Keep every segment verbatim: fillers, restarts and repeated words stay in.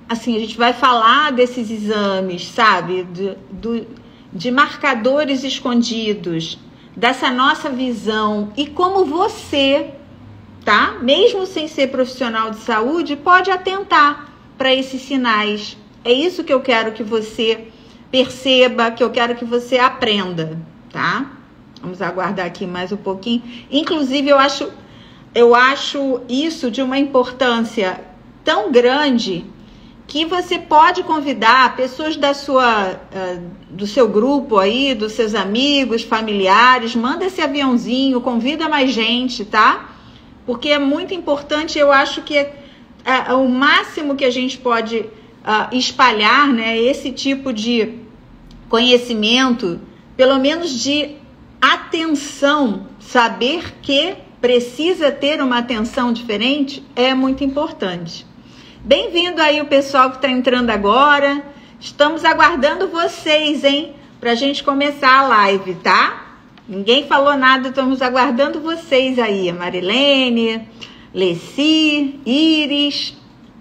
assim, a gente vai falar desses exames, sabe? Do, do, de marcadores escondidos, dessa nossa visão e como você, tá? Mesmo sem ser profissional de saúde, pode atentar para esses sinais. É isso que eu quero que você perceba, que eu quero que você aprenda, tá? Vamos aguardar aqui mais um pouquinho. Inclusive, eu acho, eu acho isso de uma importância tão grande que você pode convidar pessoas da sua, uh, do seu grupo aí, dos seus amigos, familiares, manda esse aviãozinho, convida mais gente, tá? Porque é muito importante, eu acho que é, é, o máximo que a gente pode uh, espalhar, né, esse tipo de conhecimento, pelo menos de atenção, saber que precisa ter uma atenção diferente é muito importante. Bem-vindo aí o pessoal que está entrando agora. Estamos aguardando vocês, hein? Pra gente começar a live, tá? Ninguém falou nada, estamos aguardando vocês aí. Marilene, Leci, Iris,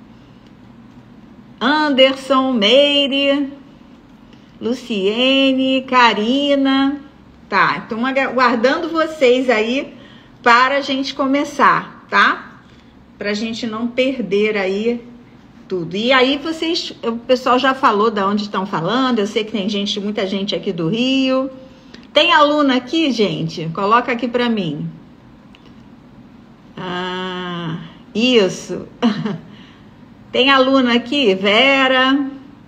Anderson, Meire, Luciene, Karina. Tá, estamos aguardando vocês aí para a gente começar, tá? Pra gente não perder aí tudo. E aí vocês, o pessoal já falou de onde estão falando, eu sei que tem gente, muita gente aqui do Rio. Tem aluna aqui, gente? Coloca aqui pra mim. Ah, isso. Tem aluna aqui? Vera.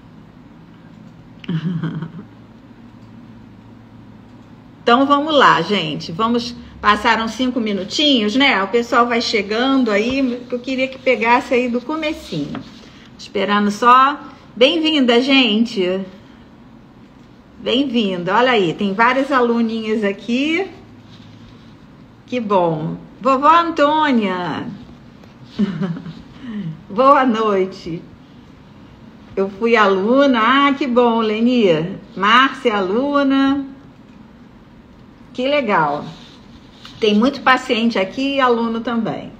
Então vamos lá, gente. Vamos... Passaram cinco minutinhos, né? O pessoal vai chegando aí. Eu queria que pegasse aí do comecinho. Esperando só. Bem-vinda, gente. Bem-vinda. Olha aí, tem várias aluninhas aqui. Que bom. Vovó Antônia. Boa noite. Eu fui aluna. Ah, que bom, Leni. Márcia, aluna. Que legal. Tem muito paciente aqui e aluno também.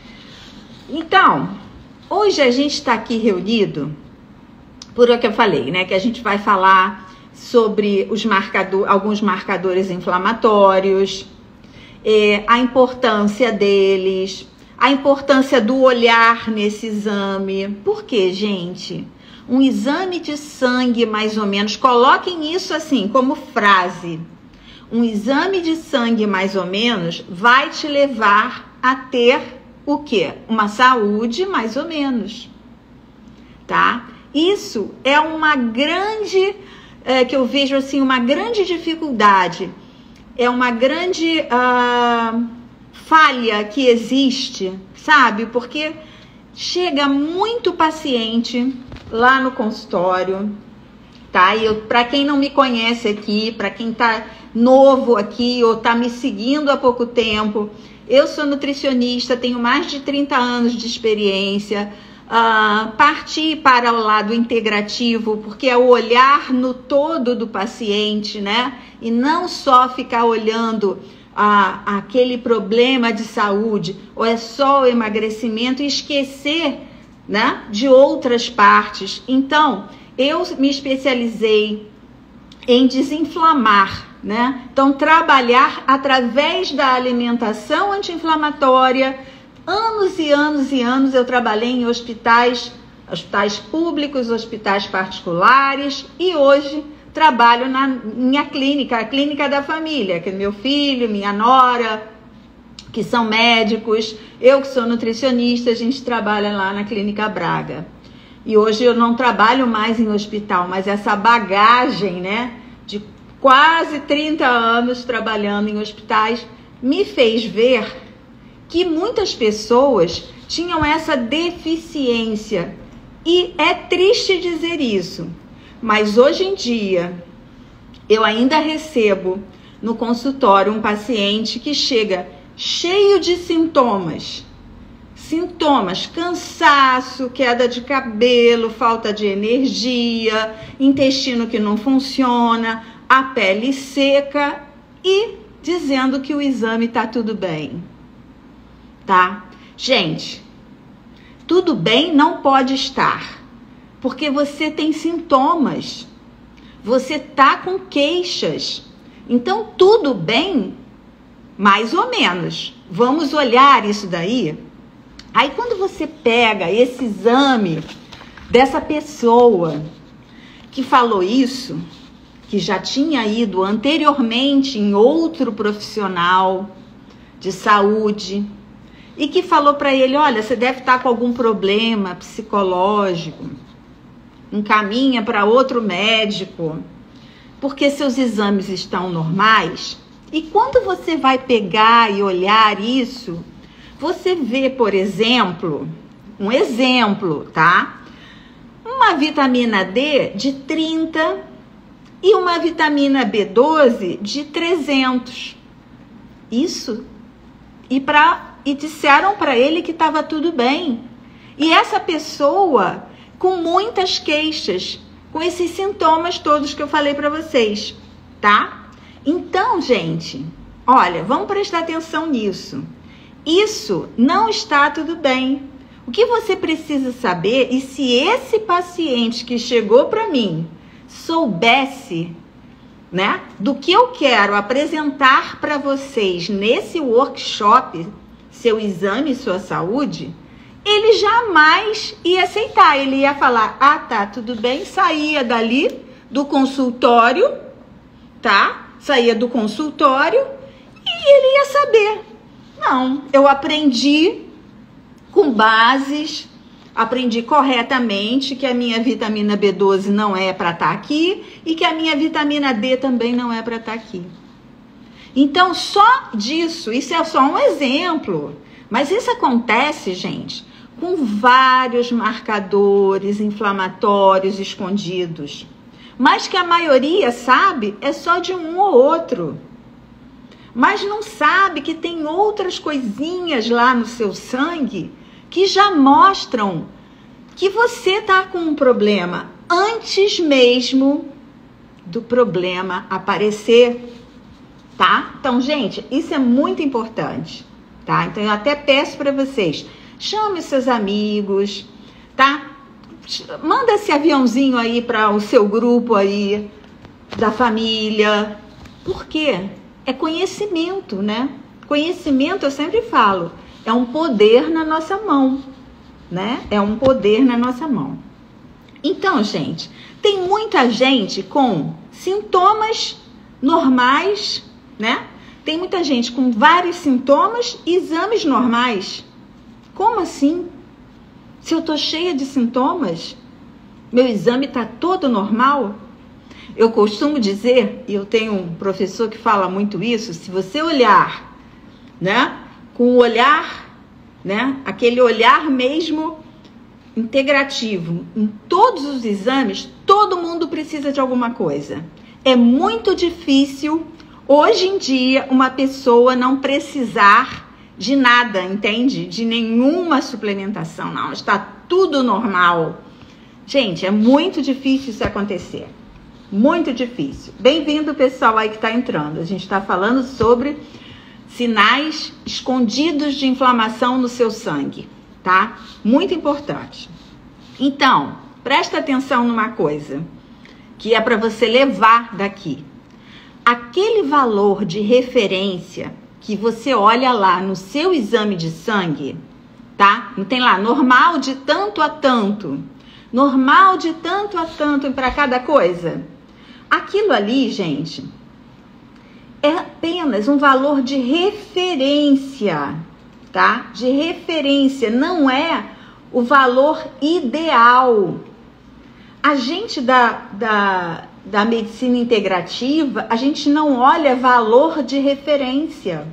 Então, hoje a gente está aqui reunido, por o que eu falei, né? Que a gente vai falar sobre os marcador, alguns marcadores inflamatórios, é, a importância deles, a importância do olhar nesse exame. Por quê, gente? Um exame de sangue, mais ou menos, coloquem isso assim, como frase. Um exame de sangue, mais ou menos, vai te levar a ter o quê? Uma saúde, mais ou menos, tá? Isso é uma grande, é, que eu vejo assim, uma grande dificuldade, é uma grande uh, falha que existe, sabe? Porque chega muito paciente lá no consultório, tá? E para quem não me conhece aqui, para quem tá novo aqui ou tá me seguindo há pouco tempo, eu sou nutricionista, tenho mais de trinta anos de experiência, uh, parti para o lado integrativo, porque é o olhar no todo do paciente, né? E não só ficar olhando uh, aquele problema de saúde, ou é só o emagrecimento e esquecer, né, de outras partes. Então, eu me especializei em desinflamar, né? Então, trabalhar através da alimentação anti-inflamatória. Anos e anos e anos eu trabalhei em hospitais, hospitais públicos, hospitais particulares, e hoje trabalho na minha clínica, a clínica da família, que é meu filho, minha nora, que são médicos, eu que sou nutricionista, a gente trabalha lá na Clínica Braga. E hoje eu não trabalho mais em hospital, mas essa bagagem, né, de quase trinta anos trabalhando em hospitais me fez ver que muitas pessoas tinham essa deficiência. E é triste dizer isso, mas hoje em dia eu ainda recebo no consultório um paciente que chega cheio de sintomas. Sintomas, cansaço, queda de cabelo, falta de energia, intestino que não funciona, a pele seca e dizendo que o exame tá tudo bem, tá? Gente, tudo bem não pode estar, Porque você tem sintomas, você tá com queixas. Então, tudo bem, mais ou menos. Vamos olhar isso daí. Aí, quando você pega esse exame dessa pessoa que falou isso, que já tinha ido anteriormente em outro profissional de saúde e que falou para ele, olha, você deve estar com algum problema psicológico, encaminha para outro médico, porque seus exames estão normais. E quando você vai pegar e olhar isso, você vê, por exemplo, um exemplo, tá? Uma vitamina D de trinta e uma vitamina B doze de trezentos. Isso. E, pra, e disseram para ele que estava tudo bem. E essa pessoa com muitas queixas, com esses sintomas todos que eu falei para vocês, tá? Então, gente, olha, vamos prestar atenção nisso. Isso não está tudo bem. O que você precisa saber, e se esse paciente que chegou para mim soubesse, né, do que eu quero apresentar para vocês nesse workshop, seu exame e sua saúde, ele jamais ia aceitar. Ele ia falar, ah, tá, tudo bem, saía dali do consultório, tá? Saía do consultório e ele ia saber. Não, eu aprendi com bases, aprendi corretamente que a minha vitamina B doze não é para estar aqui e que a minha vitamina D também não é para estar aqui. Então, só disso, isso é só um exemplo, mas isso acontece, gente, com vários marcadores inflamatórios escondidos, mas que a maioria sabe é só de um ou outro, mas não sabe que tem outras coisinhas lá no seu sangue que já mostram que você está com um problema antes mesmo do problema aparecer, tá? Então, gente, isso é muito importante, tá? Então, eu até peço para vocês, chame seus amigos, tá? Manda esse aviãozinho aí para o seu grupo aí, da família. Por quê? É conhecimento, né? Conhecimento, eu sempre falo, é um poder na nossa mão, né? É um poder na nossa mão. Então, gente, tem muita gente com sintomas normais, né? Tem muita gente com vários sintomas e exames normais. Como assim? Se eu tô cheia de sintomas, meu exame tá todo normal? Eu costumo dizer, e eu tenho um professor que fala muito isso, se você olhar, né, com o olhar, né, aquele olhar mesmo integrativo, em todos os exames, todo mundo precisa de alguma coisa. É muito difícil, hoje em dia, uma pessoa não precisar de nada, entende? De nenhuma suplementação, não. Está tudo normal. Gente, é muito difícil isso acontecer. Muito difícil. Bem-vindo, pessoal, aí que está entrando. A gente está falando sobre sinais escondidos de inflamação no seu sangue, tá? Muito importante. Então, presta atenção numa coisa que é para você levar daqui. Aquele valor de referência que você olha lá no seu exame de sangue, tá? Não tem lá, normal de tanto a tanto, normal de tanto a tanto para cada coisa. Aquilo ali, gente, é apenas um valor de referência, tá? De referência, não é o valor ideal. A gente da, da, da medicina integrativa, a gente não olha valor de referência.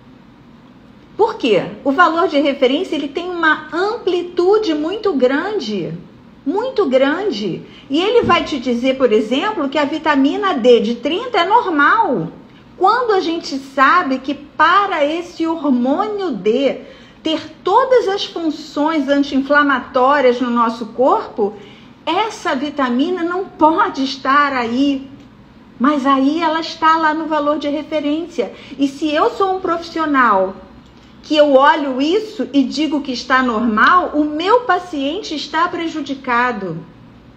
Por quê? O valor de referência, ele tem uma amplitude muito grande, muito grande. E ele vai te dizer, por exemplo, que a vitamina D de trinta é normal. Quando a gente sabe que para esse hormônio D ter todas as funções anti-inflamatórias no nosso corpo, essa vitamina não pode estar aí. Mas aí ela está lá no valor de referência. E se eu sou um profissional que eu olho isso e digo que está normal, o meu paciente está prejudicado.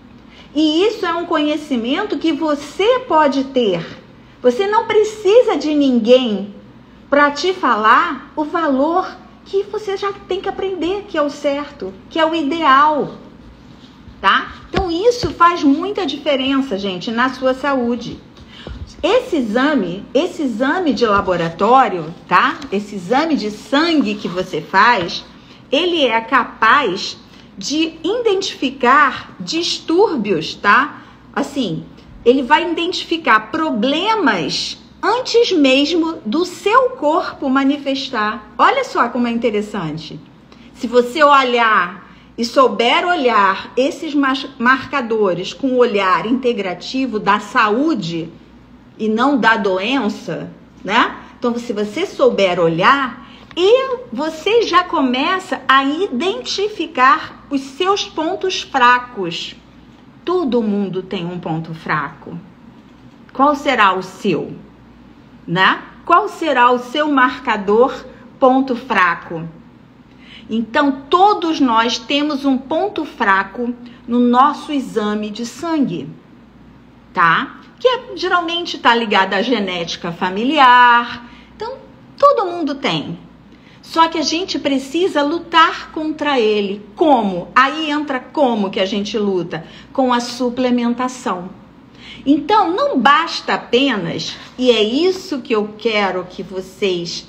E isso é um conhecimento que você pode ter. Você não precisa de ninguém para te falar o valor que você já tem que aprender, que é o certo, que é o ideal, tá? Então isso faz muita diferença, gente, na sua saúde. Esse exame, esse exame de laboratório, tá? Esse exame de sangue que você faz, ele é capaz de identificar distúrbios, tá? Assim, ele vai identificar problemas antes mesmo do seu corpo manifestar. Olha só como é interessante. Se você olhar e souber olhar esses marcadores com o olhar integrativo da saúde e não da doença, né? Então, se você souber olhar, e você já começa a identificar os seus pontos fracos. Todo mundo tem um ponto fraco. Qual será o seu? Né? Qual será o seu marcador ponto fraco? Então, todos nós temos um ponto fraco no nosso exame de sangue, tá? Que é, geralmente está ligado à genética familiar. Então, todo mundo tem. Só que a gente precisa lutar contra ele. Como? Aí entra como que a gente luta? Com a suplementação. Então, não basta apenas, e é isso que eu quero que vocês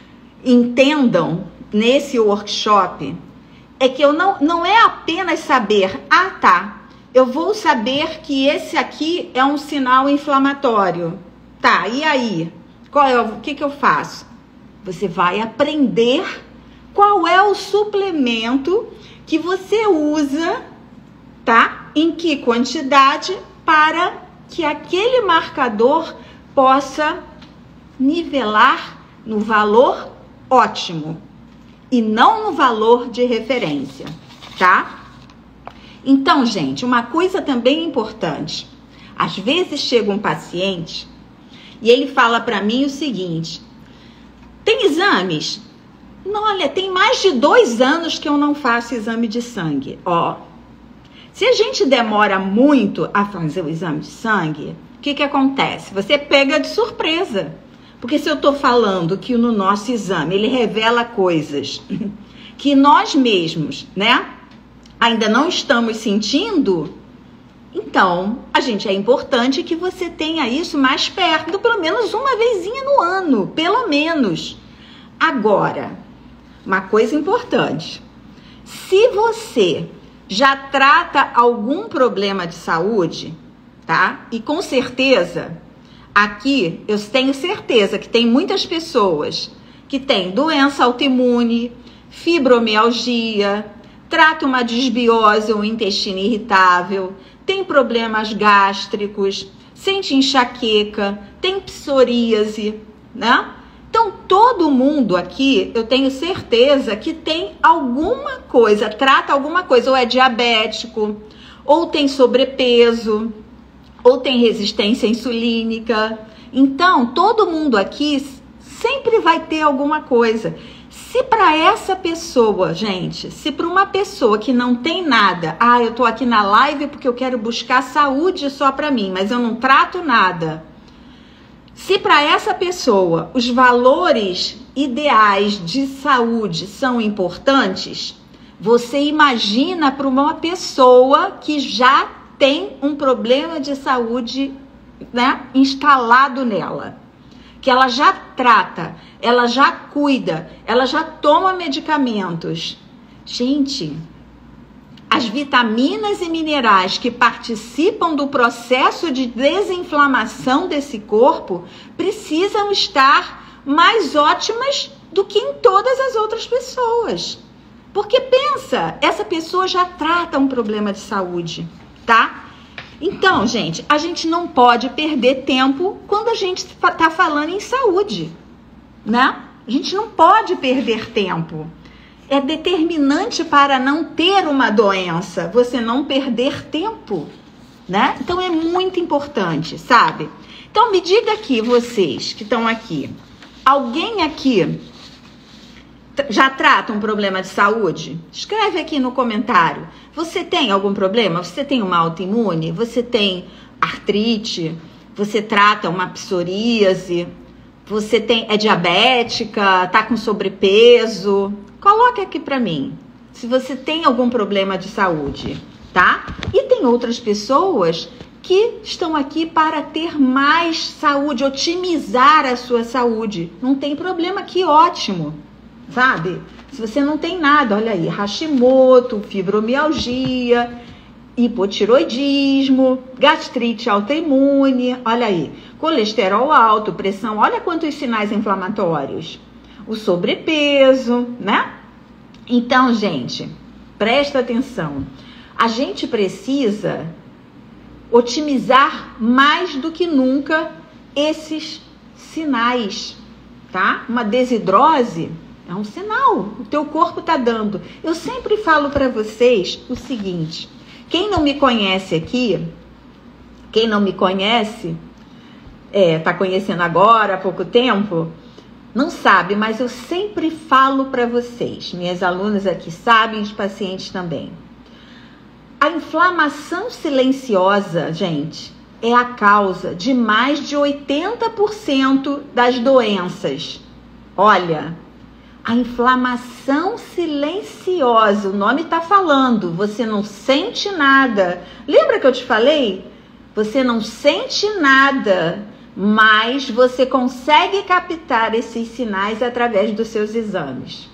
entendam nesse workshop, é que eu não, não é apenas saber, ah tá, eu vou saber que esse aqui é um sinal inflamatório. Tá, e aí? Qual é, o que, que eu faço? Você vai aprender qual é o suplemento que você usa, tá? Em que quantidade para que aquele marcador possa nivelar no valor ótimo e não no valor de referência, tá? Então, gente, uma coisa também importante. Às vezes chega um paciente e ele fala para mim o seguinte: tem exames? Não, olha, tem mais de dois anos que eu não faço exame de sangue. Ó, se a gente demora muito a fazer o exame de sangue, o que que acontece? Você pega de surpresa. Porque se eu tô falando que no nosso exame ele revela coisas que nós mesmos, né, ainda não estamos sentindo, então a gente é importante que você tenha isso mais perto, pelo menos uma vezinha no ano, pelo menos. Agora, uma coisa importante, se você já trata algum problema de saúde, tá? E com certeza, aqui eu tenho certeza que tem muitas pessoas que têm doença autoimune, fibromialgia, trata uma desbiose ou intestino irritável, tem problemas gástricos, sente enxaqueca, tem psoríase, né? Então, todo mundo aqui, eu tenho certeza que tem alguma coisa, trata alguma coisa, ou é diabético, ou tem sobrepeso, ou tem resistência insulínica. Então, todo mundo aqui sempre vai ter alguma coisa. Se para essa pessoa, gente, se para uma pessoa que não tem nada, ah, eu tô aqui na live porque eu quero buscar saúde só para mim, mas eu não trato nada. Se para essa pessoa os valores ideais de saúde são importantes, você imagina para uma pessoa que já tem um problema de saúde, né, instalado nela, que ela já trata, ela já cuida, ela já toma medicamentos. Gente, as vitaminas e minerais que participam do processo de desinflamação desse corpo precisam estar mais ótimas do que em todas as outras pessoas. Porque pensa, essa pessoa já trata um problema de saúde, tá? Então, gente, a gente não pode perder tempo quando a gente tá falando em saúde, né? A gente não pode perder tempo. É determinante para não ter uma doença, você não perder tempo, né? Então é muito importante, sabe? Então me diga aqui, vocês que estão aqui, alguém aqui já trata um problema de saúde? Escreve aqui no comentário. Você tem algum problema? Você tem uma autoimune? Você tem artrite? Você trata uma psoríase? Você tem, é diabética? Tá com sobrepeso? Coloque aqui para mim se você tem algum problema de saúde, tá? E tem outras pessoas que estão aqui para ter mais saúde, otimizar a sua saúde. Não tem problema, que ótimo, sabe? Se você não tem nada, olha aí, Hashimoto, fibromialgia, hipotiroidismo, gastrite autoimune, olha aí, colesterol alto, pressão, olha quantos sinais inflamatórios. O sobrepeso, né? Então, gente, presta atenção. A gente precisa otimizar mais do que nunca esses sinais, tá? Uma desidrose é um sinal, o teu corpo tá dando. Eu sempre falo para vocês o seguinte, quem não me conhece aqui, quem não me conhece, é, tá conhecendo agora, há pouco tempo, não sabe, mas eu sempre falo para vocês, minhas alunas aqui sabem, os pacientes também. A inflamação silenciosa, gente, é a causa de mais de oitenta por cento das doenças. Olha, a inflamação silenciosa, o nome está falando, você não sente nada. Lembra que eu te falei? Você não sente nada, mas você consegue captar esses sinais através dos seus exames.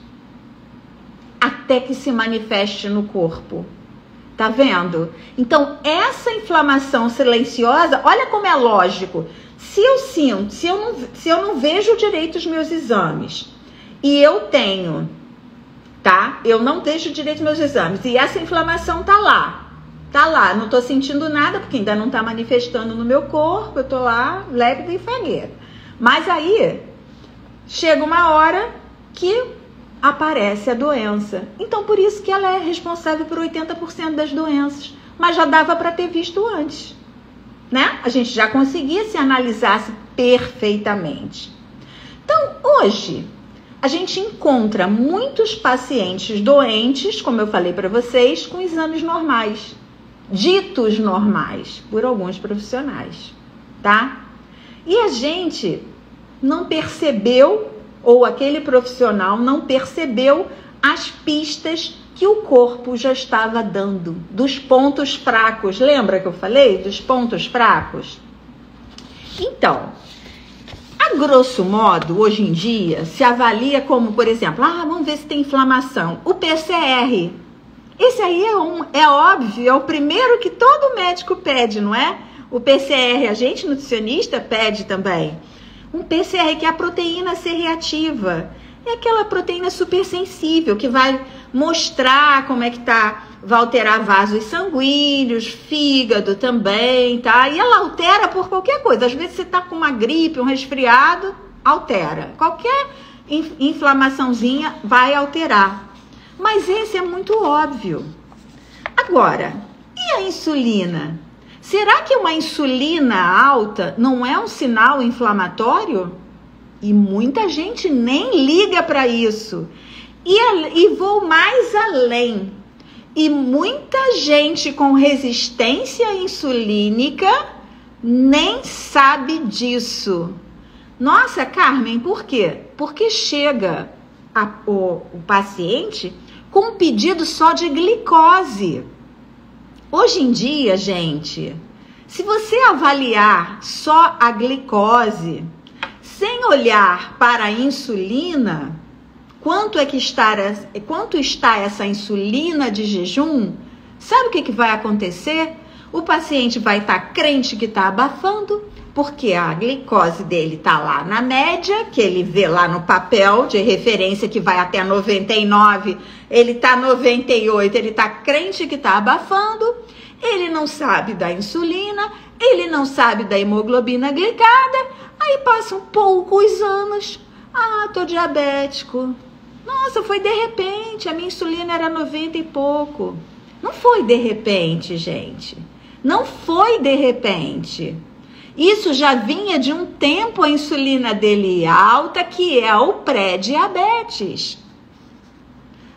Até que se manifeste no corpo. Tá vendo? Então, essa inflamação silenciosa, olha como é lógico. Se eu sinto, se eu não, se eu não vejo direito os meus exames e eu tenho, tá? Eu não vejo direito os meus exames e essa inflamação tá lá. Tá lá, não tô sentindo nada porque ainda não tá manifestando no meu corpo, eu tô lá lépida e fagueira. Mas aí, chega uma hora que aparece a doença. Então, por isso que ela é responsável por oitenta por cento das doenças. Mas já dava para ter visto antes, né? A gente já conseguia se analisasse perfeitamente. Então, hoje, a gente encontra muitos pacientes doentes, como eu falei para vocês, com exames normais, ditos normais, por alguns profissionais, tá? E a gente não percebeu, ou aquele profissional não percebeu as pistas que o corpo já estava dando, dos pontos fracos. Lembra que eu falei dos pontos fracos? Então, a grosso modo, hoje em dia, se avalia como, por exemplo, ah, vamos ver se tem inflamação. O P C R. Esse aí é, um, é óbvio, é o primeiro que todo médico pede, não é? O P C R, a gente nutricionista pede também. Um P C R que é a proteína C reativa. É aquela proteína super sensível que vai mostrar como é que tá, vai alterar vasos sanguíneos, fígado também, tá? E ela altera por qualquer coisa. Às vezes você tá com uma gripe, um resfriado, altera. Qualquer inflamaçãozinha vai alterar. Mas esse é muito óbvio. Agora, e a insulina? Será que uma insulina alta não é um sinal inflamatório? E muita gente nem liga para isso. E, e vou mais além. E muita gente com resistência insulínica nem sabe disso. Nossa, Carmen, por quê? Porque chega a, o, o paciente com um pedido só de glicose. Hoje em dia, gente, se você avaliar só a glicose, sem olhar para a insulina, quanto é que está, quanto está essa insulina de jejum, sabe o que, que vai acontecer? O paciente vai estar crente que está abafando, porque a glicose dele está lá na média, que ele vê lá no papel de referência que vai até noventa e nove, ele está noventa e oito, ele está crente que está abafando, ele não sabe da insulina, ele não sabe da hemoglobina glicada, aí passam poucos anos, ah, tô diabético, nossa, foi de repente, a minha insulina era noventa e pouco, não foi de repente, gente, não foi de repente. Isso já vinha de um tempo a insulina dele alta, que é o pré-diabetes.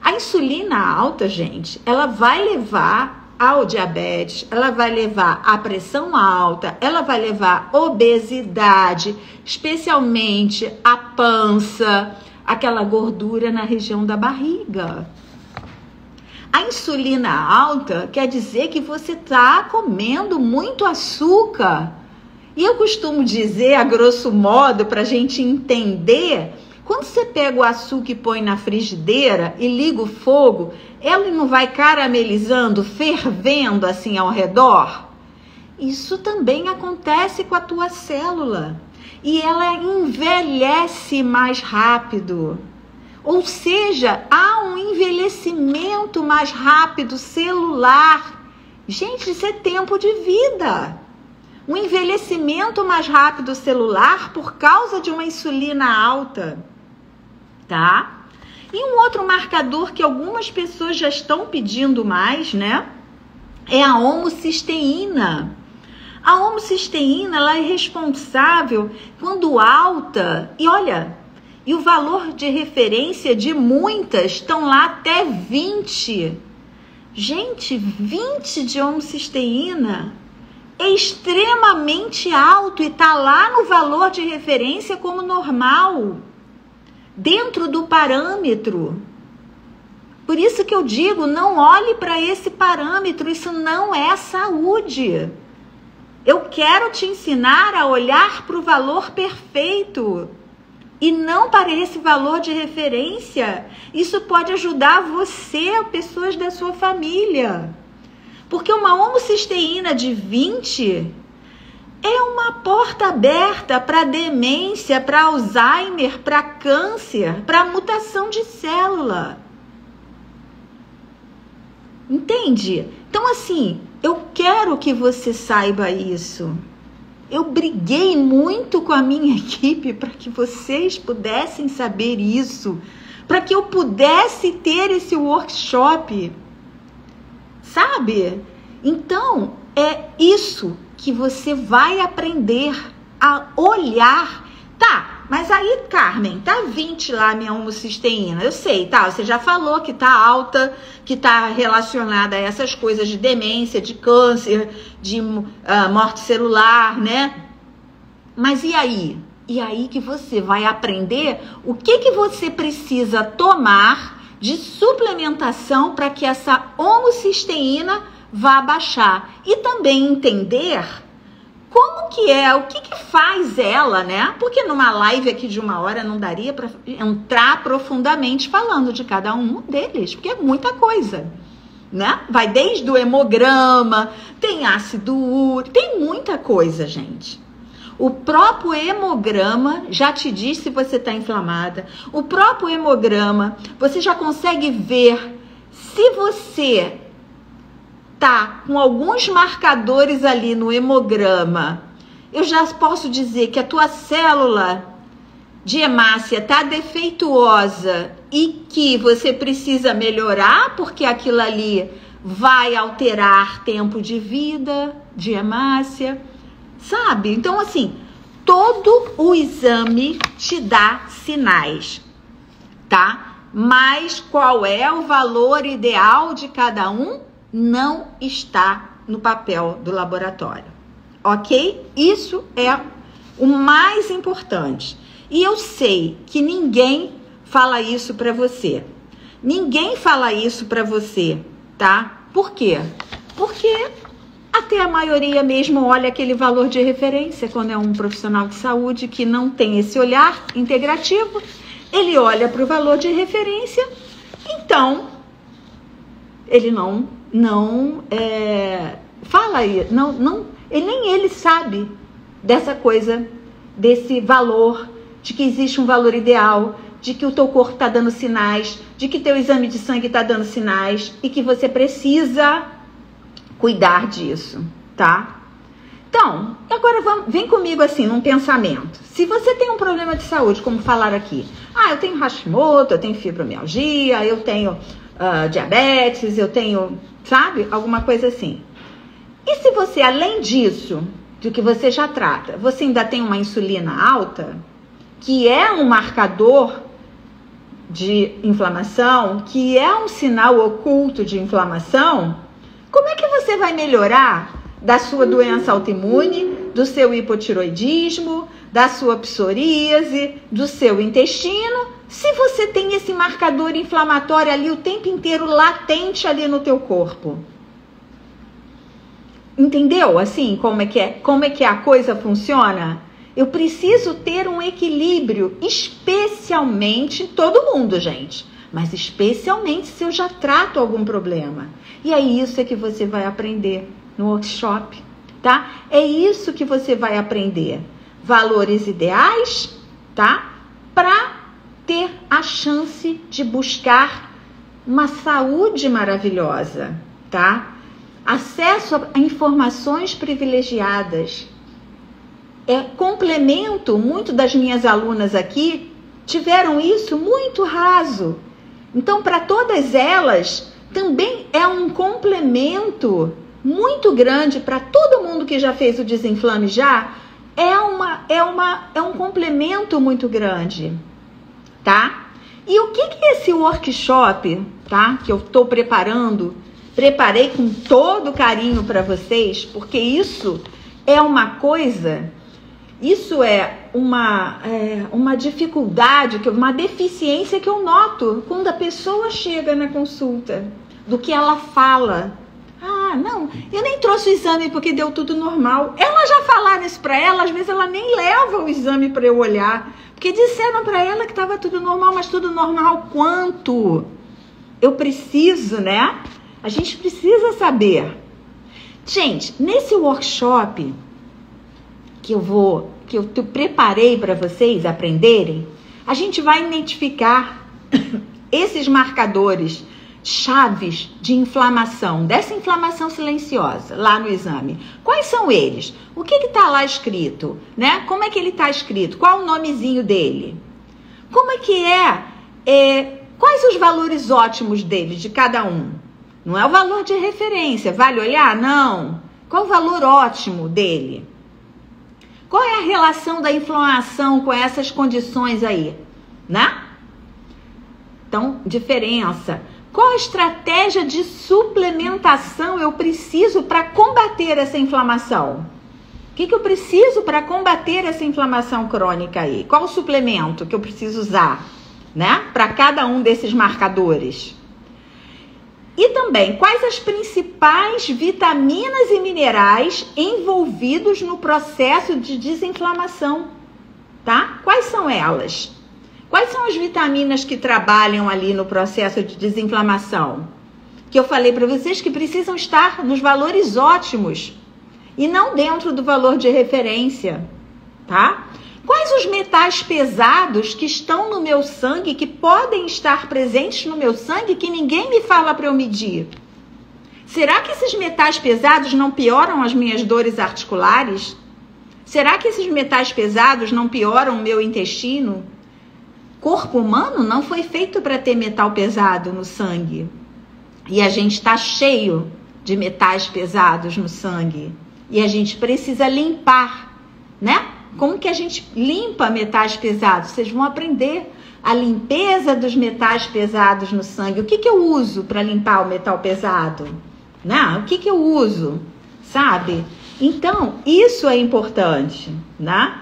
A insulina alta, gente, ela vai levar ao diabetes, ela vai levar à pressão alta, ela vai levar obesidade, especialmente a pança, aquela gordura na região da barriga. A insulina alta quer dizer que você está comendo muito açúcar. E eu costumo dizer, a grosso modo, para a gente entender, quando você pega o açúcar e põe na frigideira e liga o fogo, ela não vai caramelizando, fervendo assim ao redor? Isso também acontece com a tua célula. E ela envelhece mais rápido. Ou seja, há um envelhecimento mais rápido celular. Gente, isso é tempo de vida. Um envelhecimento mais rápido celular por causa de uma insulina alta, tá? E um outro marcador que algumas pessoas já estão pedindo mais, né? É a homocisteína. A homocisteína, ela é responsável quando alta, e olha... E o valor de referência de muitas estão lá até vinte. Gente, vinte de homocisteína é extremamente alto e está lá no valor de referência como normal, dentro do parâmetro. Por isso que eu digo, não olhe para esse parâmetro, isso não é saúde. Eu quero te ensinar a olhar para o valor perfeito. E não para esse valor de referência. Isso pode ajudar você, pessoas da sua família. Porque uma homocisteína de vinte é uma porta aberta para demência, para Alzheimer, para câncer, para mutação de célula. Entende? Então, assim, eu quero que você saiba isso. Eu briguei muito com a minha equipe para que vocês pudessem saber isso, para que eu pudesse ter esse workshop, sabe? Então, é isso que você vai aprender a olhar. Tá, mas aí, Carmen, tá vinte lá a minha homocisteína, eu sei, tá, você já falou que tá alta, que tá relacionada a essas coisas de demência, de câncer, de uh, morte celular, né? Mas e aí? E aí que você vai aprender o que que você precisa tomar de suplementação para que essa homocisteína vá baixar. E também entender como que é, o que que faz ela, né? Porque numa live aqui de uma hora não daria para entrar profundamente falando de cada um deles, porque é muita coisa, né? Vai desde o hemograma, tem ácido úrico, tem muita coisa, gente. O próprio hemograma já te diz se você está inflamada. O próprio hemograma, você já consegue ver se você tá com alguns marcadores ali no hemograma. Eu já posso dizer que a tua célula de hemácia tá defeituosa e que você precisa melhorar, porque aquilo ali vai alterar tempo de vida de hemácia, sabe? Então, assim, todo o exame te dá sinais, tá? Mas qual é o valor ideal de cada um? Não está no papel do laboratório, ok? Isso é o mais importante. E eu sei que ninguém fala isso para você. Ninguém fala isso para você, tá? Por quê? Porque até a maioria mesmo olha aquele valor de referência quando é um profissional de saúde que não tem esse olhar integrativo. Ele olha para o valor de referência, então ele não não é, fala aí, não, não, ele, nem ele sabe dessa coisa, desse valor, de que existe um valor ideal, de que o teu corpo está dando sinais, de que teu exame de sangue está dando sinais e que você precisa cuidar disso, tá? Então, agora vamos, vem comigo assim, num pensamento. Se você tem um problema de saúde, como falaram aqui, ah, eu tenho Hashimoto, eu tenho fibromialgia, eu tenho uh, diabetes, eu tenho, sabe, alguma coisa assim. E se você, além disso, do que você já trata, você ainda tem uma insulina alta, que é um marcador de inflamação, que é um sinal oculto de inflamação, como é que você vai melhorar da sua doença autoimune, do seu hipotiroidismo, da sua psoríase, do seu intestino, se você tem esse marcador inflamatório ali o tempo inteiro latente ali no teu corpo? Entendeu assim como é que é, como é que a coisa funciona? Eu preciso ter um equilíbrio, especialmente todo mundo, gente, mas especialmente se eu já trato algum problema. E é isso que você vai aprender no workshop, tá? É isso que você vai aprender. Valores ideais, tá? Para ter a chance de buscar uma saúde maravilhosa, tá? Acesso a informações privilegiadas. É complemento, muito das minhas alunas aqui tiveram isso muito raso. Então, para todas elas, também é um complemento muito grande para todo mundo que já fez o Desinflame já, é, uma, é, uma, é um complemento muito grande, tá? E o que, que é esse workshop, tá? Que eu estou preparando, preparei com todo carinho para vocês, porque isso é uma coisa... Isso é uma, é uma dificuldade, uma deficiência que eu noto quando a pessoa chega na consulta, do que ela fala. Ah, não, eu nem trouxe o exame porque deu tudo normal. Ela já falaram isso para ela, às vezes ela nem leva o exame para eu olhar, porque disseram para ela que estava tudo normal, mas tudo normal quanto? Eu preciso, né? A gente precisa saber. Gente, nesse workshop que eu vou, que eu preparei para vocês aprenderem, a gente vai identificar esses marcadores chaves de inflamação, dessa inflamação silenciosa lá no exame. Quais são eles? O que que tá lá escrito, né? Como é que ele tá escrito? Qual o nomezinho dele? Como é que é, é quais os valores ótimos dele, de cada um? Não é o valor de referência, vale olhar? Não. Qual o valor ótimo dele? Qual é a relação da inflamação com essas condições aí, né? Então, diferença. Qual a estratégia de suplementação eu preciso para combater essa inflamação? O que, que eu preciso para combater essa inflamação crônica aí? Qual o suplemento que eu preciso usar, né? Para cada um desses marcadores. E também, quais as principais vitaminas e minerais envolvidos no processo de desinflamação, tá? Quais são elas? Quais são as vitaminas que trabalham ali no processo de desinflamação? Que eu falei para vocês que precisam estar nos valores ótimos e não dentro do valor de referência, tá? Quais os metais pesados que estão no meu sangue, que podem estar presentes no meu sangue, que ninguém me fala para eu medir? Será que esses metais pesados não pioram as minhas dores articulares? Será que esses metais pesados não pioram o meu intestino? Corpo humano não foi feito para ter metal pesado no sangue. E a gente está cheio de metais pesados no sangue. E a gente precisa limpar, né? Como que a gente limpa metais pesados? Vocês vão aprender a limpeza dos metais pesados no sangue. O que que eu uso para limpar o metal pesado? Né? O que que eu uso? Sabe? Então, isso é importante, né?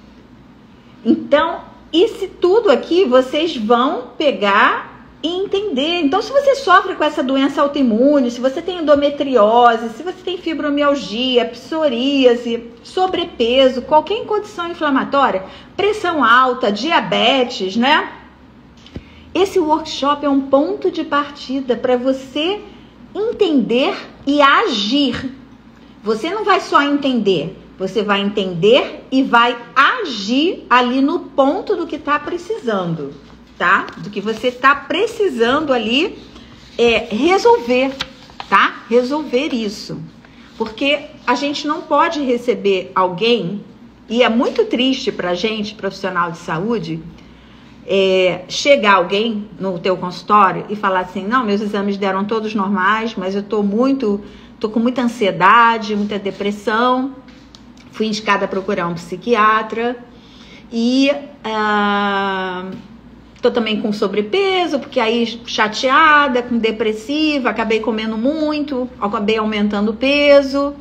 Então, isso tudo aqui vocês vão pegar e entender. Então, se você sofre com essa doença autoimune, se você tem endometriose, se você tem fibromialgia, psoríase, sobrepeso, qualquer condição inflamatória, pressão alta, diabetes, né? Esse workshop é um ponto de partida para você entender e agir. Você não vai só entender, você vai entender e vai agir ali no ponto do que está precisando. Tá? Do que você está precisando ali é, resolver, tá? Resolver isso. Porque a gente não pode receber alguém, e é muito triste pra gente, profissional de saúde, é, chegar alguém no teu consultório e falar assim, não, meus exames deram todos normais, mas eu tô muito, tô com muita ansiedade, muita depressão, fui indicada a procurar um psiquiatra e... Uh, Tô também com sobrepeso, porque aí chateada, com depressiva, acabei comendo muito, acabei aumentando o peso.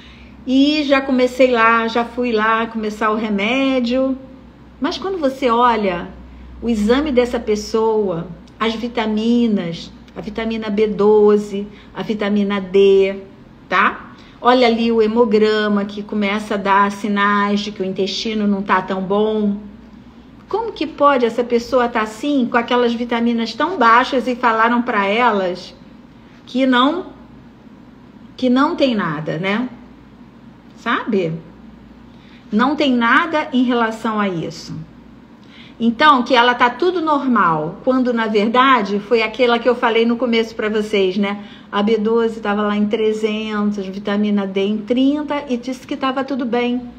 E já comecei lá, já fui lá começar o remédio. Mas quando você olha o exame dessa pessoa, as vitaminas, a vitamina B doze, a vitamina D, tá? Olha ali o hemograma que começa a dar sinais de que o intestino não tá tão bom. Como que pode essa pessoa estar assim, com aquelas vitaminas tão baixas e falaram para elas que não, que não tem nada, né? Sabe? Não tem nada em relação a isso. Então, que ela tá tudo normal, quando na verdade foi aquela que eu falei no começo para vocês, né? A B doze estava lá em trezentos, vitamina D em trinta e disse que estava tudo bem.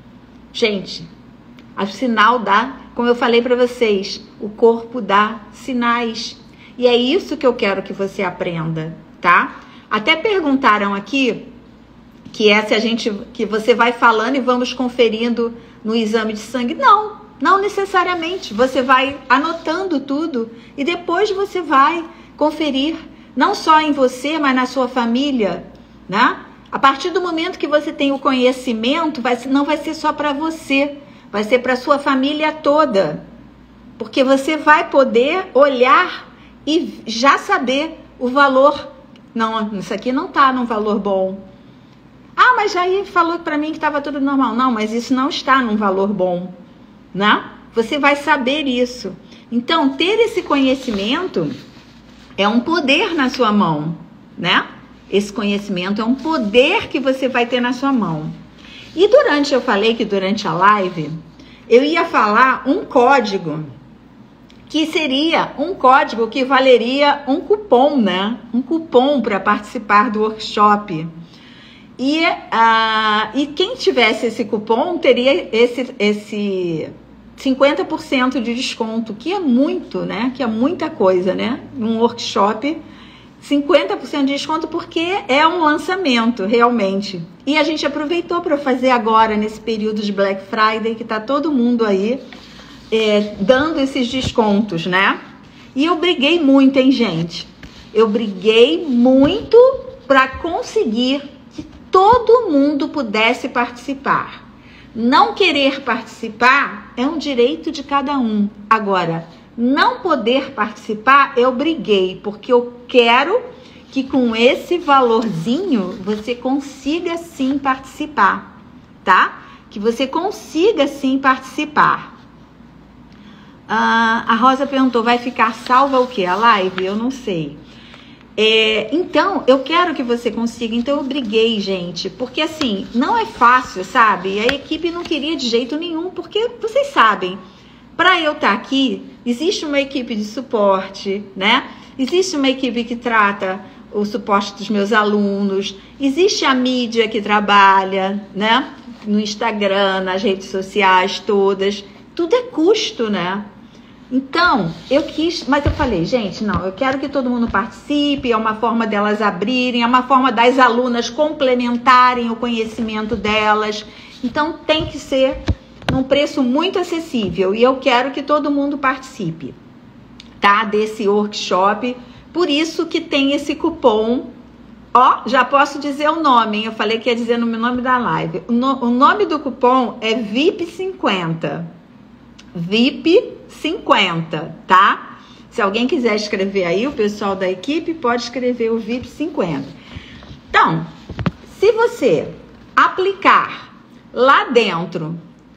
Gente, o sinal dá, como eu falei para vocês, o corpo dá sinais. E é isso que eu quero que você aprenda, tá? Até perguntaram aqui que é se a gente, que você vai falando e vamos conferindo no exame de sangue. Não, não necessariamente. Você vai anotando tudo e depois você vai conferir, não só em você, mas na sua família, né? A partir do momento que você tem o conhecimento, vai, não vai ser só para você, vai ser para sua família toda, porque você vai poder olhar e já saber o valor. Não, isso aqui não está num valor bom. Ah, mas aí falou para mim que estava tudo normal. Não, mas isso não está num valor bom, né? Você vai saber isso. Então, ter esse conhecimento é um poder na sua mão, né? Esse conhecimento é um poder que você vai ter na sua mão. E durante, eu falei que durante a live, eu ia falar um código, que seria um código que valeria um cupom, né? Um cupom para participar do workshop. E, uh, e quem tivesse esse cupom teria esse, esse cinquenta por cento de desconto, que é muito, né? Que é muita coisa, né? Um workshop, cinquenta por cento de desconto, porque é um lançamento, realmente. E a gente aproveitou para fazer agora, nesse período de Black Friday, que tá todo mundo aí é, dando esses descontos, né? E eu briguei muito, hein, gente? Eu briguei muito para conseguir que todo mundo pudesse participar. Não querer participar é um direito de cada um. Agora, não poder participar, eu briguei, porque eu quero que com esse valorzinho você consiga sim participar, tá? Que você consiga sim participar. Ah, a Rosa perguntou, vai ficar salva o quê? A live? Eu não sei. É, então, eu quero que você consiga. Então, eu briguei, gente, porque assim, não é fácil, sabe? A equipe não queria de jeito nenhum, porque vocês sabem, para eu estar aqui, existe uma equipe de suporte, né? Existe uma equipe que trata o suporte dos meus alunos, existe a mídia que trabalha, né? No Instagram, nas redes sociais todas, tudo é custo, né? Então, eu quis, mas eu falei, gente, não, eu quero que todo mundo participe, é uma forma delas abrirem, é uma forma das alunas complementarem o conhecimento delas, então tem que ser num preço muito acessível e eu quero que todo mundo participe, tá? Desse workshop, por isso que tem esse cupom, ó, já posso dizer o nome, hein? Eu falei que ia dizer no nome da live, o, no, o nome do cupom é V I P cinquenta, V I P cinquenta, tá? Se alguém quiser escrever aí, o pessoal da equipe pode escrever o V I P cinquenta. Então, se você aplicar lá dentro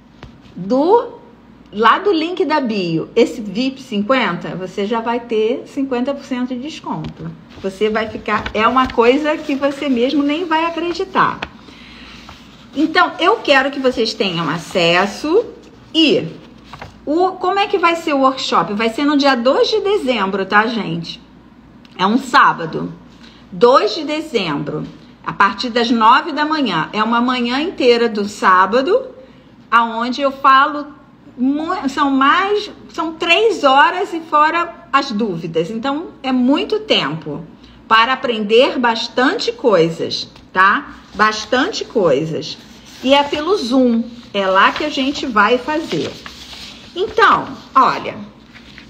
do lá do link da bio, esse V I P cinquenta, você já vai ter cinquenta por cento de desconto. Você vai ficar, é uma coisa que você mesmo nem vai acreditar. Então, eu quero que vocês tenham acesso e o, como é que vai ser o workshop? Vai ser no dia dois de dezembro, tá, gente? É um sábado. dois de dezembro, a partir das nove da manhã. É uma manhã inteira do sábado, aonde eu falo, são mais, são três horas e fora as dúvidas. Então, é muito tempo para aprender bastante coisas, tá? Bastante coisas. E é pelo Zoom, é lá que a gente vai fazer. Então, olha,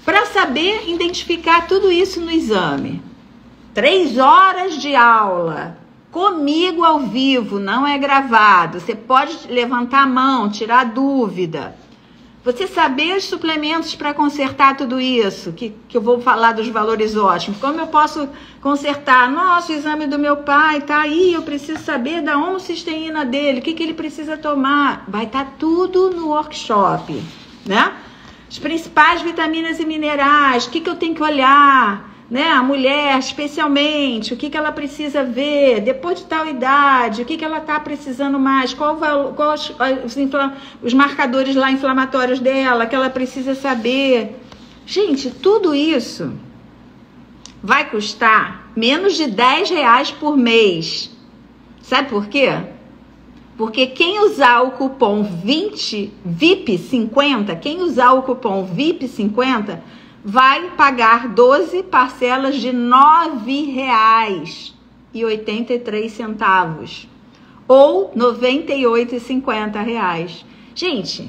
para saber identificar tudo isso no exame. Três horas de aula, comigo ao vivo, não é gravado. Você pode levantar a mão, tirar dúvida. Você saber os suplementos para consertar tudo isso, que, que eu vou falar dos valores ótimos. Como eu posso consertar? Nossa, o exame do meu pai tá aí, eu preciso saber da homocisteína dele, o que, que ele precisa tomar. Vai estar tudo no workshop, né? As principais vitaminas e minerais, o que, que eu tenho que olhar, né? A mulher, especialmente, o que, que ela precisa ver, depois de tal idade, o que, que ela está precisando mais, qual, qual os, os, os marcadores lá inflamatórios dela, que ela precisa saber. Gente, tudo isso vai custar menos de dez reais por mês. Sabe por quê? Porque quem usar o cupom vinte, V I P cinquenta, quem usar o cupom V I P cinquenta, vai pagar doze parcelas de nove reais e oitenta e três centavos ou noventa e oito reais e cinquenta centavos. Gente,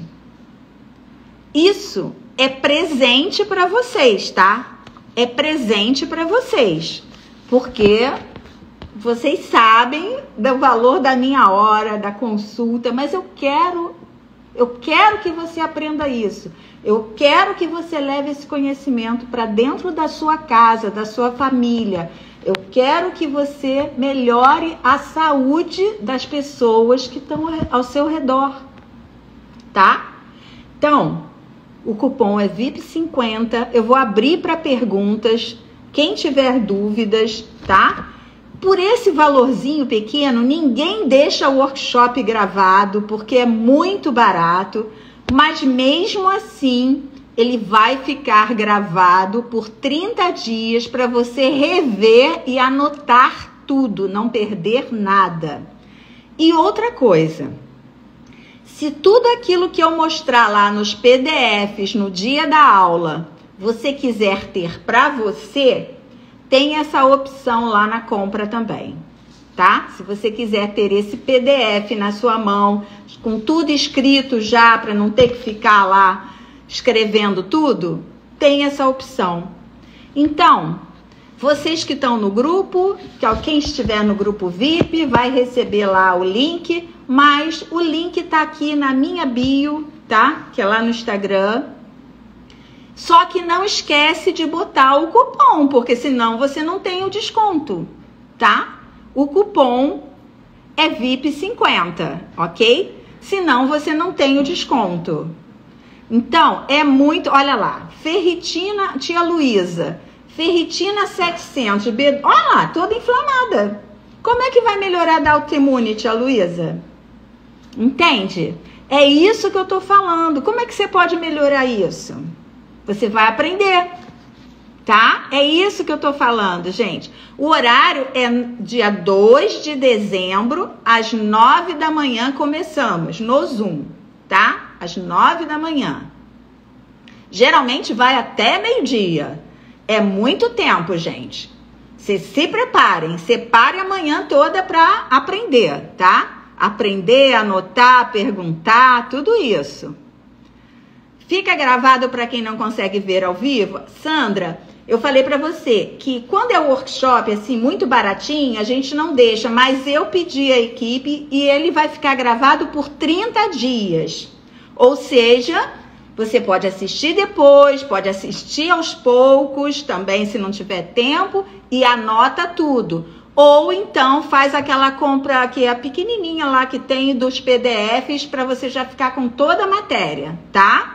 isso é presente para vocês, tá? É presente para vocês, porque vocês sabem do valor da minha hora, da consulta, mas eu quero, eu quero que você aprenda isso. Eu quero que você leve esse conhecimento para dentro da sua casa, da sua família. Eu quero que você melhore a saúde das pessoas que estão ao seu redor, tá? Então, o cupom é V I P cinquenta. Eu vou abrir para perguntas. Quem tiver dúvidas, tá? Por esse valorzinho pequeno, ninguém deixa o workshop gravado, porque é muito barato. Mas mesmo assim, ele vai ficar gravado por trinta dias para você rever e anotar tudo, não perder nada. E outra coisa, se tudo aquilo que eu mostrar lá nos P D Fs no dia da aula, você quiser ter para você, tem essa opção lá na compra também, tá? Se você quiser ter esse P D F na sua mão, com tudo escrito já, para não ter que ficar lá escrevendo tudo, tem essa opção. Então, vocês que estão no grupo, quem estiver no grupo V I P, vai receber lá o link, mas o link tá aqui na minha bio, tá? Que é lá no Instagram. Só que não esquece de botar o cupom, porque senão você não tem o desconto, tá? O cupom é V I P cinquenta, ok? Senão você não tem o desconto. Então, é muito... Olha lá, ferritina, tia Luísa, ferritina setecentos, B, olha lá, toda inflamada. Como é que vai melhorar da autoimune, tia Luísa? Entende? É isso que eu tô falando. Como é que você pode melhorar isso? Você vai aprender, tá? É isso que eu tô falando, gente. O horário é dia dois de dezembro, às nove da manhã começamos, no Zoom, tá? Às nove da manhã. Geralmente vai até meio-dia. É muito tempo, gente. Vocês se preparem, separe a manhã toda para aprender, tá? Aprender, anotar, perguntar, tudo isso. Fica gravado para quem não consegue ver ao vivo. Sandra, eu falei para você que quando é workshop assim muito baratinho, a gente não deixa, mas eu pedi à equipe e ele vai ficar gravado por trinta dias. Ou seja, você pode assistir depois, pode assistir aos poucos, também se não tiver tempo, e anota tudo. Ou então faz aquela compra que é a pequenininha lá que tem dos P D Fs para você já ficar com toda a matéria, tá?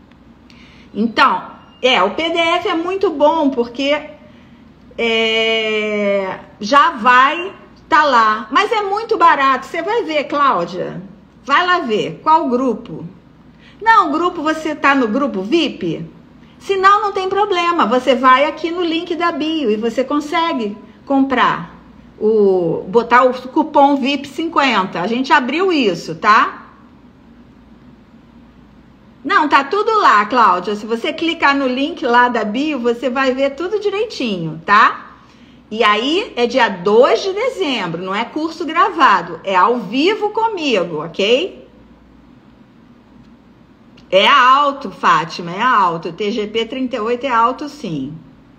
Então, é, o P D F é muito bom porque é, já vai tá lá. Mas é muito barato. Você vai ver, Cláudia. Vai lá ver. Qual grupo? Não, o grupo, você tá no grupo V I P? Se não, não tem problema. Você vai aqui no link da bio e você consegue comprar. O, botar o cupom V I P cinquenta. A gente abriu isso, tá? Não, tá tudo lá, Cláudia. Se você clicar no link lá da bio, você vai ver tudo direitinho, tá? E aí é dia dois de dezembro, não é curso gravado, é ao vivo comigo, ok? É alto, Fátima, é alto. T G P trinta e oito é alto, sim.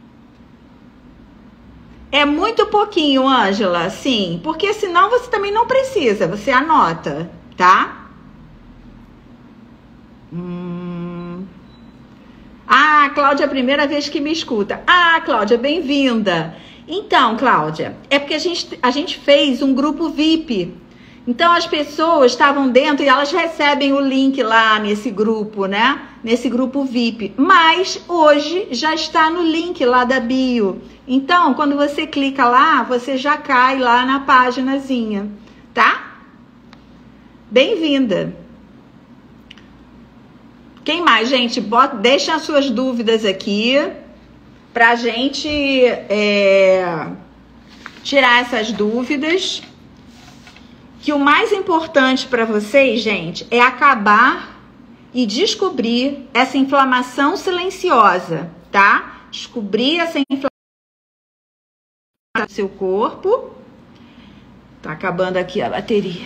É muito pouquinho, Ângela, sim. Porque senão você também não precisa. Você anota, tá? Hum... Ah, Cláudia, é a primeira vez que me escuta. Ah, Cláudia, bem-vinda. Então, Cláudia, é porque a gente, a gente fez um grupo V I P. Então, as pessoas estavam dentro e elas recebem o link lá nesse grupo, né? Nesse grupo V I P. Mas, hoje, já está no link lá da bio. Então, quando você clica lá, você já cai lá na paginazinha, tá? Bem-vinda. Quem mais, gente? Bota, deixa as suas dúvidas aqui pra gente é, tirar essas dúvidas. Que o mais importante para vocês, gente, é acabar e descobrir essa inflamação silenciosa, tá? Descobrir essa inflamação do seu corpo. Tá acabando aqui a bateria.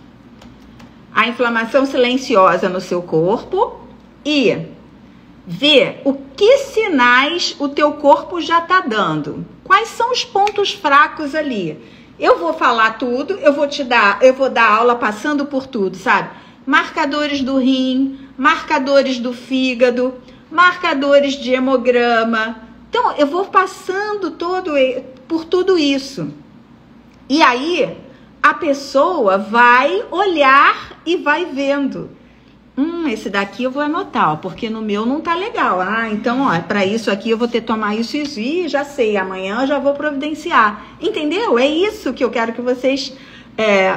A inflamação silenciosa no seu corpo e ver o que sinais o teu corpo já tá dando. Quais são os pontos fracos ali? Eu vou falar tudo, eu vou te dar, eu vou dar aula passando por tudo, sabe? Marcadores do rim, marcadores do fígado, marcadores de hemograma. Então, eu vou passando todo, por tudo isso. E aí, a pessoa vai olhar e vai vendo. Hum, esse daqui eu vou anotar, ó, porque no meu não tá legal. Ah, então, ó, para isso aqui eu vou ter que tomar isso e isso, e já sei, amanhã eu já vou providenciar. Entendeu? É isso que eu quero que vocês é,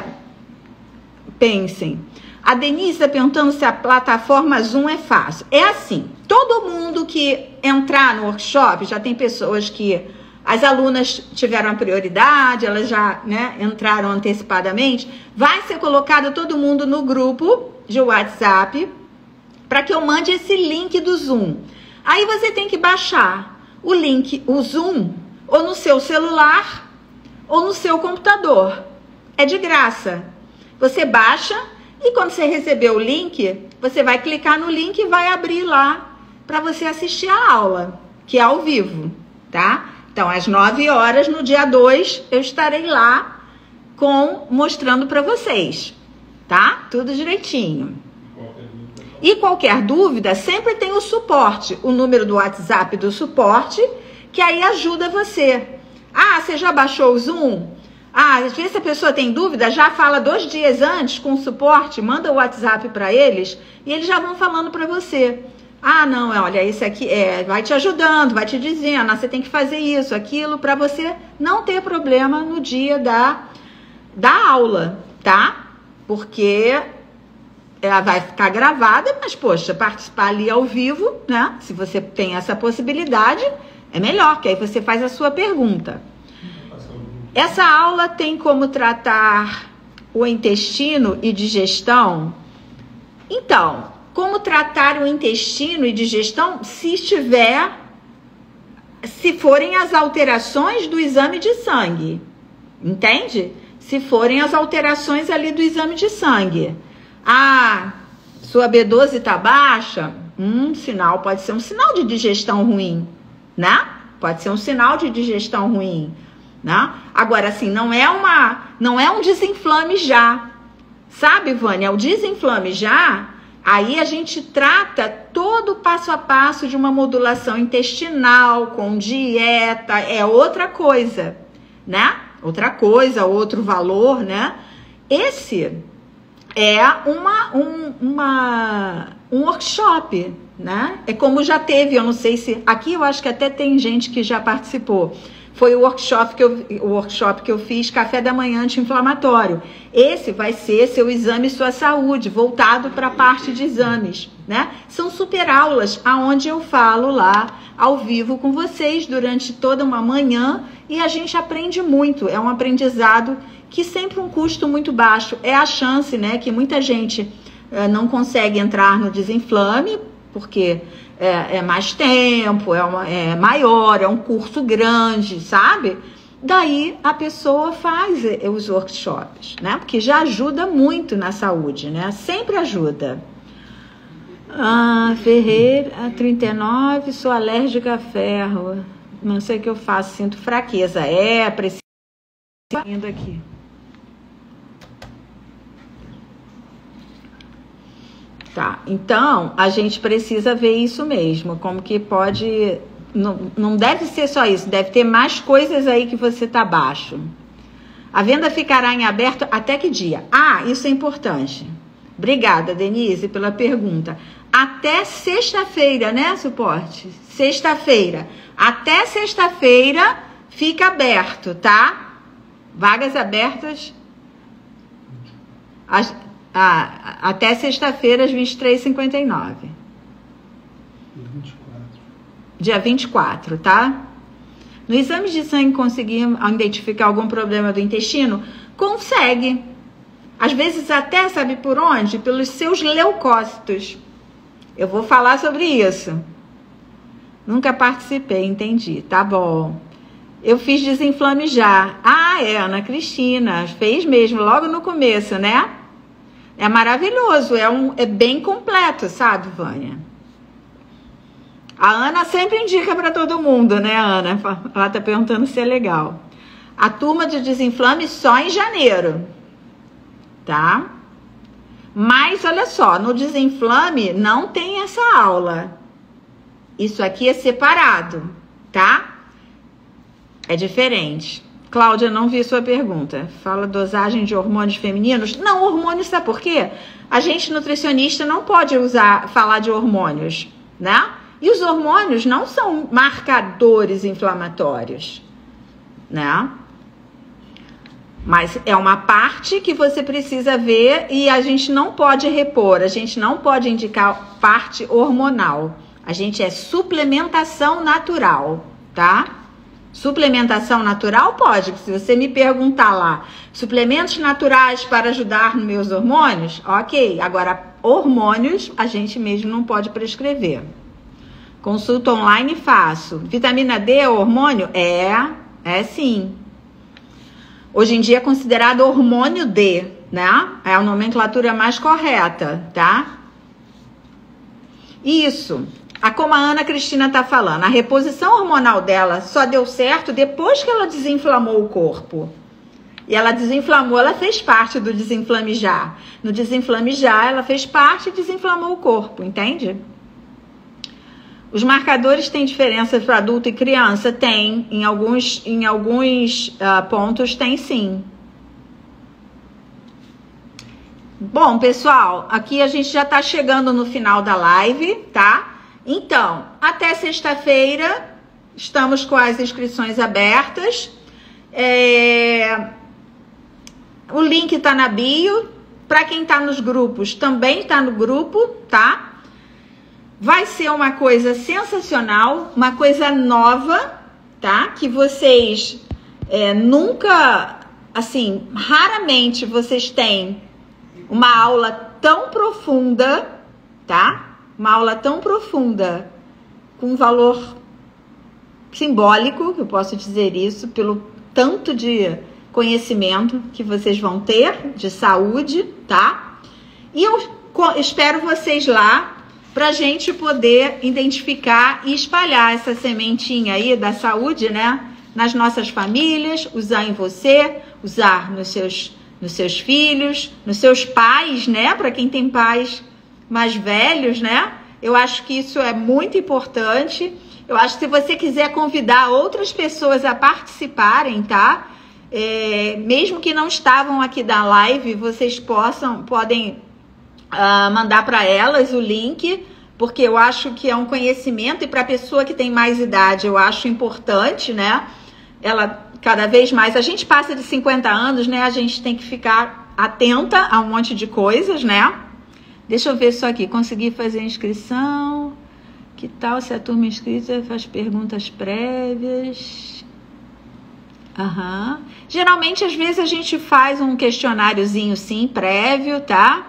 pensem. A Denise está perguntando se a plataforma Zoom é fácil. É assim, todo mundo que entrar no workshop, já tem pessoas que as alunas tiveram a prioridade, elas já, né, entraram antecipadamente, vai ser colocado todo mundo no grupo de WhatsApp para que eu mande esse link do Zoom. Aí você tem que baixar o link, o Zoom, ou no seu celular ou no seu computador. É de graça. Você baixa e quando você receber o link, você vai clicar no link e vai abrir lá para você assistir a aula, que é ao vivo, tá? Então, às nove horas, no dia dois, eu estarei lá com, mostrando para vocês, tá? Tudo direitinho. E qualquer dúvida, sempre tem o suporte, o número do WhatsApp do suporte, que aí ajuda você. Ah, você já baixou o Zoom? Ah, às vezes a pessoa tem dúvida, já fala dois dias antes com o suporte, manda o WhatsApp para eles e eles já vão falando para você. Ah, não, olha, esse aqui é, vai te ajudando, vai te dizendo, ah, você tem que fazer isso, aquilo, para você não ter problema no dia da, da aula, tá? Porque ela vai ficar gravada, mas, poxa, participar ali ao vivo, né? Se você tem essa possibilidade, é melhor, que aí você faz a sua pergunta. Essa aula tem como tratar o intestino e digestão? Então, como tratar o intestino e digestão se estiver, se forem as alterações do exame de sangue, entende? Se forem as alterações ali do exame de sangue. Ah, sua B doze tá baixa? Um sinal, pode ser um sinal de digestão ruim, né? Pode ser um sinal de digestão ruim, né? Agora, assim, não é uma, não é um desinflame já, sabe, Vânia? O desinflame já, aí a gente trata todo o passo a passo de uma modulação intestinal, com dieta, é outra coisa, né? Outra coisa, outro valor, né? Esse é uma, um, uma, um workshop, né? É como já teve, eu não sei se... Aqui eu acho que até tem gente que já participou. Foi o workshop que eu, o workshop que eu fiz, café da manhã anti-inflamatório. Esse vai ser seu exame e sua saúde, voltado para a parte de exames, né? São super aulas, aonde eu falo lá, ao vivo com vocês, durante toda uma manhã, e a gente aprende muito. É um aprendizado que sempre um custo muito baixo. É a chance, né, que muita gente uh, não consegue entrar no desinflame, porque é, é mais tempo, é, uma, é maior, é um curso grande, sabe? Daí a pessoa faz os workshops, né? Porque já ajuda muito na saúde, né? Sempre ajuda. Ah, Ferreira, trinta e nove, sou alérgica a ferro. Não sei o que eu faço, sinto fraqueza. É, preciso indo aqui. Tá, então a gente precisa ver isso mesmo, como que pode, não, não deve ser só isso, deve ter mais coisas aí que você tá baixo. A venda ficará em aberto até que dia? Ah, isso é importante. Obrigada, Denise, pela pergunta. Até sexta-feira, né, suporte? Sexta-feira. Até sexta-feira fica aberto, tá? Vagas abertas. As, ah, até sexta-feira, às vinte e três e cinquenta e nove. vinte e quatro. Dia vinte e quatro, tá? No exame de sangue conseguimos identificar algum problema do intestino? Consegue. Às vezes até, sabe por onde? Pelos seus leucócitos. Eu vou falar sobre isso. Nunca participei, entendi. Tá bom. Eu fiz desinflame já. Ah, é, Ana Cristina. Fez mesmo, logo no começo, né? É maravilhoso. É, um, é bem completo, sabe, Vânia? A Ana sempre indica para todo mundo, né, Ana? Ela tá perguntando se é legal. A turma de desinflame só em janeiro. Tá? Mas, olha só, no desinflame não tem essa aula. Isso aqui é separado, tá? É diferente. Cláudia, não vi sua pergunta. Fala dosagem de hormônios femininos. Não, hormônios, sabe por quê? A gente, nutricionista, não pode usar, falar de hormônios, né? E os hormônios não são marcadores inflamatórios, né? Mas é uma parte que você precisa ver e a gente não pode repor, a gente não pode indicar parte hormonal. A gente é suplementação natural, tá? Suplementação natural pode, se você me perguntar lá, suplementos naturais para ajudar nos meus hormônios, ok. Agora, hormônios a gente mesmo não pode prescrever. Consulta online faço. Vitamina D é hormônio? É, é sim. Hoje em dia é considerado hormônio D, né? É a nomenclatura mais correta, tá? Isso. A como a Ana Cristina tá falando, a reposição hormonal dela só deu certo depois que ela desinflamou o corpo. E ela desinflamou, ela fez parte do desinflame já. No desinflame já, ela fez parte e desinflamou o corpo, entende? Os marcadores têm diferença para adulto e criança? Tem. Em alguns, em alguns uh, pontos tem sim. Bom, pessoal, aqui a gente já está chegando no final da live, tá? Então, até sexta-feira, estamos com as inscrições abertas. É... O link está na bio. Para quem está nos grupos, também está no grupo, tá? Vai ser uma coisa sensacional, uma coisa nova, tá? Que vocês é, nunca, assim, raramente vocês têm uma aula tão profunda, tá? Uma aula tão profunda, com valor simbólico, eu posso dizer isso, pelo tanto de conhecimento que vocês vão ter de saúde, tá? E eu espero vocês lá, para a gente poder identificar e espalhar essa sementinha aí da saúde, né? Nas nossas famílias, usar em você, usar nos seus, nos seus filhos, nos seus pais, né? Para quem tem pais mais velhos, né? Eu acho que isso é muito importante. Eu acho que se você quiser convidar outras pessoas a participarem, tá? É, mesmo que não estavam aqui da live, vocês possam, podem... Uh, mandar para elas o link, porque eu acho que é um conhecimento e para a pessoa que tem mais idade eu acho importante, né? Ela cada vez mais, a gente passa de cinquenta anos, né? A gente tem que ficar atenta a um monte de coisas, né? Deixa eu ver só aqui, consegui fazer a inscrição, que tal se a turma inscrita faz perguntas prévias? Aham. Geralmente, às vezes a gente faz um questionáriozinho sim, prévio, tá?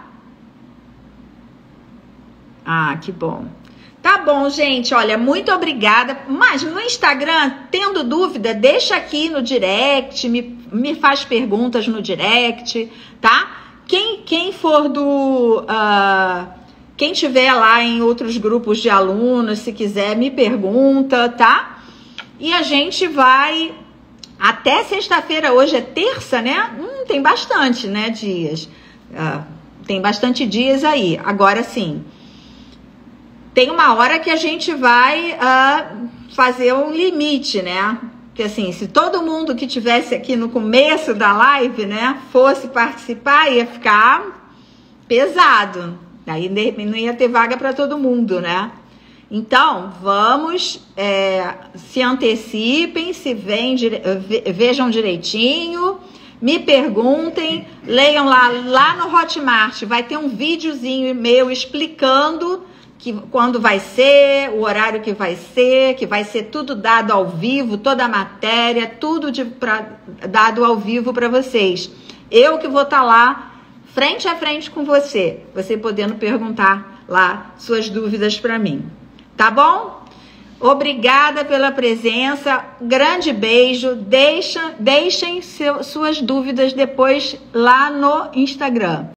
Ah, que bom. Tá bom, gente, olha, muito obrigada. Mas no Instagram, tendo dúvida, deixa aqui no direct, me, me faz perguntas no direct, tá? Quem, quem for do... Uh, Quem tiver lá em outros grupos de alunos, se quiser, me pergunta, tá? E a gente vai até sexta-feira. Hoje é terça, né? Hum, tem bastante, né, dias. Uh, tem bastante dias aí. Agora sim, tem uma hora que a gente vai uh, fazer um limite, né? Porque assim, se todo mundo que tivesse aqui no começo da live, né, fosse participar, ia ficar pesado. Aí não ia ter vaga para todo mundo, né? Então, vamos, é, se antecipem, se vem, vejam direitinho, me perguntem, leiam lá, lá no Hotmart, vai ter um videozinho meu explicando que, quando vai ser, o horário que vai ser, que vai ser tudo dado ao vivo, toda a matéria, tudo de, pra, dado ao vivo para vocês. Eu que vou estar lá, frente a frente com você, você podendo perguntar lá suas dúvidas para mim. Tá bom? Obrigada pela presença, grande beijo, deixa, deixem seu, suas dúvidas depois lá no Instagram.